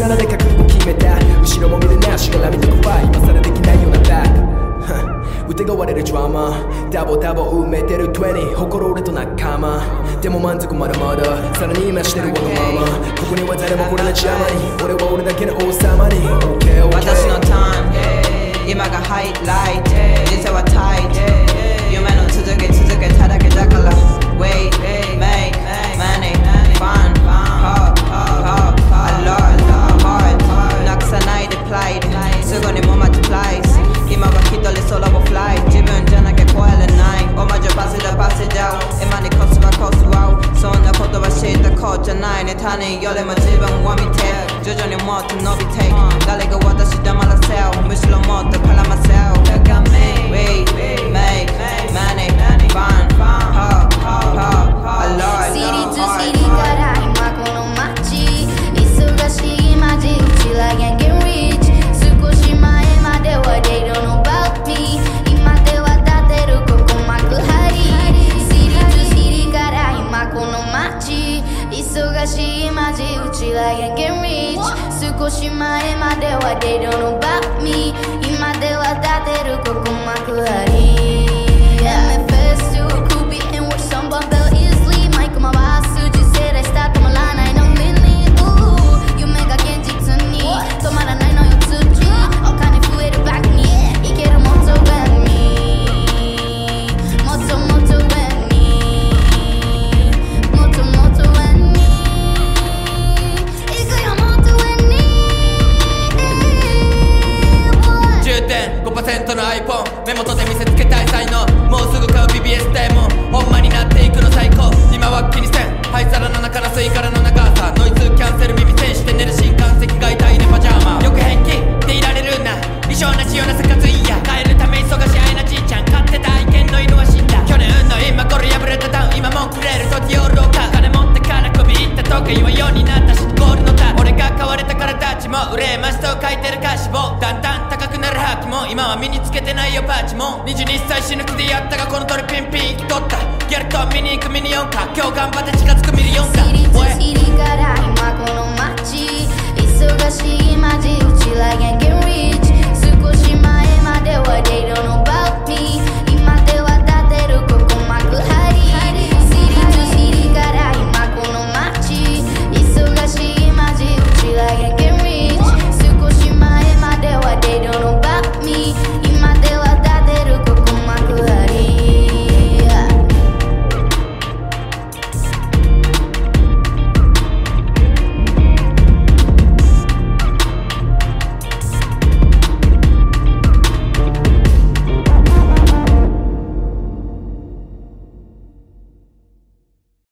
7で覚悟決めた後ろも見るなしがらみとくは今更できないようなバッ疑われるドラマダボダボ埋めてる20誇る俺と仲間でも満足まだまださらに今してるわがままここには誰もこれな邪魔に俺は俺だけの王様に OKOK 私のターン今がハイライト人生はタイト夢の続けただけだから Wait, make, money, fun, hard, I love, hard なくさないでプライドすぐにもマルチプライス今は一人ソロをフライ自分じゃなきゃ超えれないおまじゅパスだパスだ今にコスはコスワウそんなことは知ったこっちゃないね他人よりも自分を見て徐々にもっと伸びて誰が私黙らせよむしろもっと絡ませよ We make money fun I love シリとシリから今この街忙しい街うちら Gang Get Rich 少し前までは They don't know about me 今では立てるここ幕張シリとシリから今この街忙しい街うちら Gang Get Rich 少し前までは They don't know about me 今では立てるここ幕張MFS 首辺を3番ベルeasily マイク回す人生でスタート止まらないのミニ夢が現実に止まらないのよ月お金増えるバックにいけるもっと上にもっともっと上にもっともっと上にいくよもっと上に 10.5% の iPhone 目元で見せつけたい才能もうすぐ買う BBS でもほんまになっていくの最高今は気にせん灰皿の中の吸い殻の長さノイズキャンセル耳栓して寝る新幹線が痛いねパジャマよく平気でいられるな衣装なしような生活いいや帰るため忙しいあいなじいちゃん飼ってた愛犬の犬は死んだ去年運の今頃破れたダウン今もんくれるとディオールを買う金持ってからこびいったとか言わんようになったしゴールのタ俺が買われたからたちも羨ましさを書いてる歌詞もだんだん高くなる覇気も今は身につけてないよパーチも22歳死ぬ気でやったがこの鳥ピンピン生きとったギャルと見に行くミニ四か今日頑張って近づくミリオンかシリとシリから今この街